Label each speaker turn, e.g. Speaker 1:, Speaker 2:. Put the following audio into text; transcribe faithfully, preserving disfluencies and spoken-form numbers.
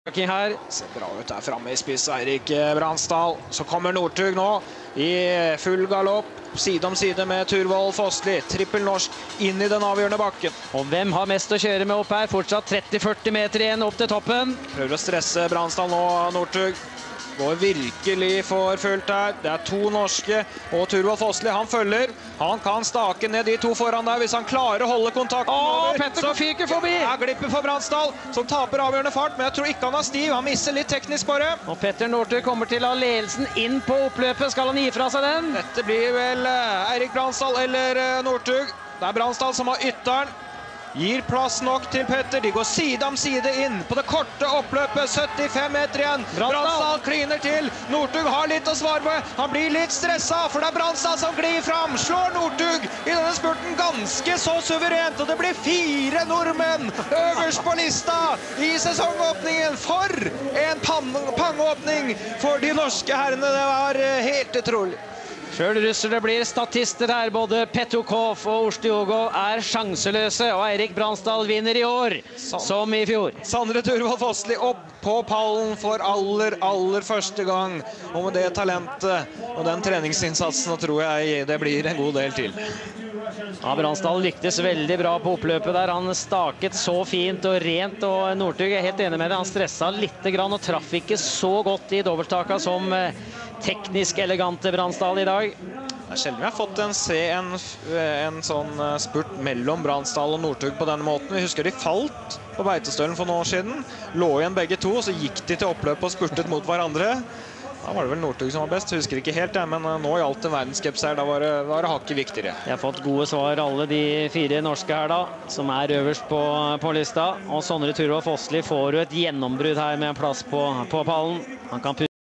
Speaker 1: Her. Ser bra ut der fremme i spiss, Eirik Bransdal. Så kommer Northug nå i full galopp, side om side med Turvold Fossli. Trippel norsk inn i den avgjørende bakken.
Speaker 2: Og hvem har mest å kjøre med opp her? Fortsatt tretti til førti meter igjen opp til toppen.
Speaker 1: Prøver å stresse Bransdal nå, Northug. Går virkelig for fullt her. Det er to norske, og Turvold Fossli, han følger. Han kan stake ned de to foran der, hvis han klarer å holde kontakten.
Speaker 2: Åh, Petter går fyker forbi!
Speaker 1: Ja, glipper for Bransdal, som taper avgjørende fart, men jeg tror ikke han har stiv. Han misser litt teknisk bare.
Speaker 2: Og Petter Northug kommer til å ha ledelsen inn på oppløpet. Skal han gi fra seg den?
Speaker 1: Dette blir vel Eirik Bransdal eller Northug. Det er Bransdal som har ytteren. Gir plass nok til Petter. De går side om side inn på det korte oppløpet. syttifem meter igjen. Bransdal kliner til. Northug har litt å svare på. Han blir litt stresset, for det er Bransdal som glir fram. Slår Northug i denne spurten ganske så suverent. Og det blir fire nordmenn øverst på lista i sesongåpningen. For en pangeåpning for de norske herrene. Det var helt utrolig.
Speaker 2: Selv russere blir statister her. Både Petukov og Ustiogo er sjanseløse, og Eirik Bransdal vinner i år, Sand. som i fjor.
Speaker 1: Sondre Turvold Fossli opp på pallen for aller, aller første gang. Og med det talentet og den treningsinnsatsen, tror jeg det blir en god del til.
Speaker 2: Ja, Bransdal lyktes veldig bra på oppløpet der. Han staket så fint og rent, og Northug er helt enig med det. Han stresset litt grann og traff ikke så godt i dobbelttaka som teknisk elegante Bransdal i dag.
Speaker 1: Det er sjelden vi har fått en, se en, en sånn spurt mellom Bransdal og Northug på denne måten. Vi husker de falt på Beitostølen for noen år siden. Lå igjen begge to, så gikk de til oppløpet og spurtet mot hverandre. Da var det vel Northug som var best, jeg husker ikke helt, ja, men nå i alt en verdenscups her, da var det, var det hakket viktigere.
Speaker 2: Jeg har fått gode svar, alle de fire norske her da, som er øverst på, på lista. Og Sondre Turvold Fossli får jo et gjennombrudd her med en plass på, på pallen. Han kan